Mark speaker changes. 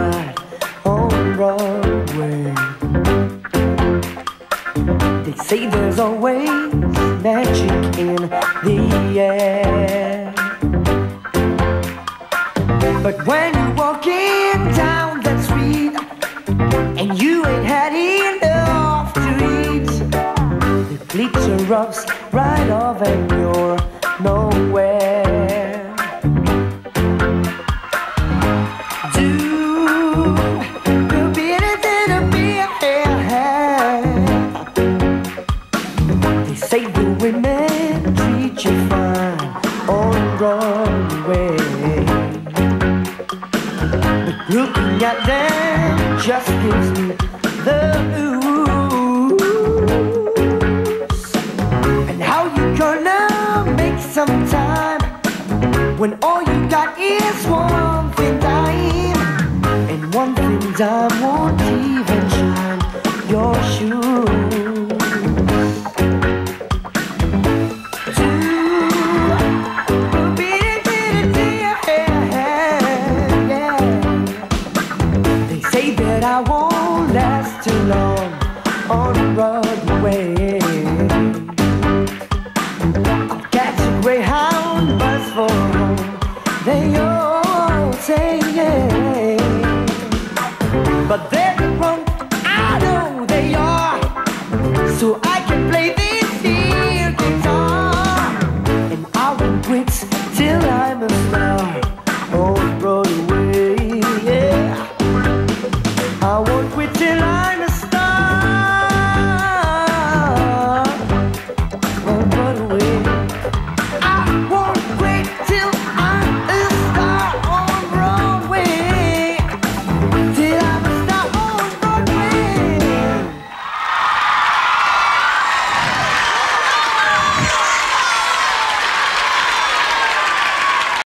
Speaker 1: right on Broadway. They say there's always magic in the air, but when you're walking down that street and you ain't had enough to eat, the glitter rubs right off and you're nowhere. They say the women treat you fine on Broadway, but looking at them just gives me the ooze. And how you gonna make some time when all you got is one thin dime, and one thin dime won't even shine your shoes. They say that I won't last too long on Broadway.